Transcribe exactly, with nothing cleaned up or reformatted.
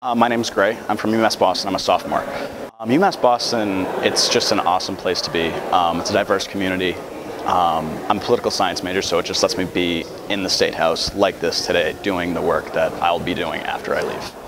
Uh, my name's Gray. I'm from UMass Boston. I'm a sophomore. Um, UMass Boston, it's just an awesome place to be. Um, it's a diverse community. Um, I'm a political science major, so it just lets me be in the State House like this today, doing the work that I'll be doing after I leave.